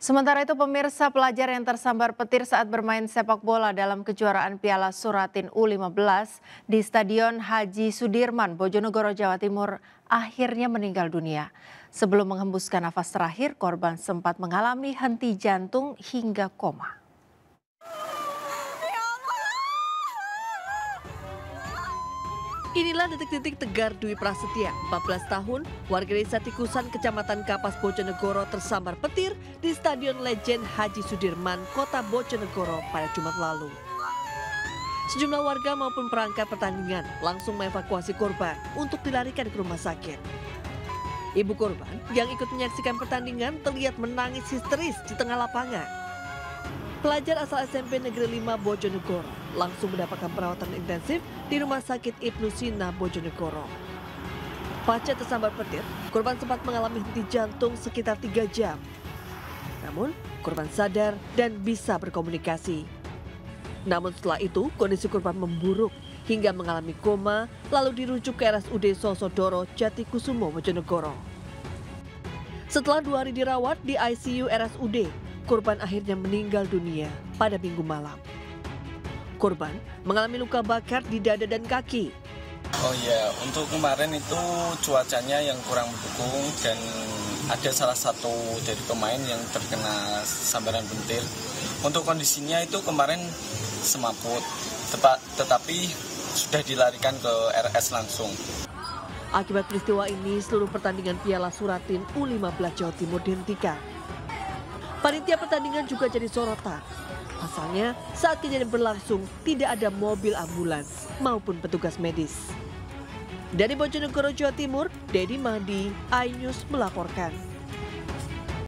Sementara itu pemirsa, pelajar yang tersambar petir saat bermain sepak bola dalam kejuaraan Piala Suratin U15 di Stadion Haji Sudirman, Bojonegoro, Jawa Timur akhirnya meninggal dunia. Sebelum menghembuskan nafas terakhir, korban sempat mengalami henti jantung hingga koma. Inilah detik-detik tegar Dwi Prasetya, 14 tahun, warga desa Tikusan, Kecamatan Kapas, Bojonegoro tersambar petir di Stadion Legend Haji Sudirman, Kota Bojonegoro pada Jumat lalu. Sejumlah warga maupun perangkat pertandingan langsung mengevakuasi korban untuk dilarikan ke rumah sakit. Ibu korban yang ikut menyaksikan pertandingan terlihat menangis histeris di tengah lapangan. Pelajar asal SMP Negeri 5 Bojonegoro langsung mendapatkan perawatan intensif di Rumah Sakit Ibnu Sina Bojonegoro. Pasca tersambar petir, korban sempat mengalami henti jantung sekitar 3 jam. Namun, korban sadar dan bisa berkomunikasi. Namun setelah itu, kondisi korban memburuk hingga mengalami koma, lalu dirujuk ke RSUD Sosodoro Jatikusumo Bojonegoro. Setelah 2 hari dirawat di ICU RSUD, korban akhirnya meninggal dunia pada Minggu malam. Korban mengalami luka bakar di dada dan kaki. Oh iya, untuk kemarin itu cuacanya yang kurang mendukung dan ada salah satu dari pemain yang terkena sambaran petir. Untuk kondisinya itu kemarin semaput, tetapi sudah dilarikan ke RS langsung. Akibat peristiwa ini, seluruh pertandingan Piala Suratin U15 Jawa Timur dihentikan. Panitia pertandingan juga jadi sorotan. Pasalnya, saat kejadian berlangsung, tidak ada mobil ambulans maupun petugas medis. Dari Bojonegoro, Jawa Timur, Dedi Mahdi, iNews melaporkan.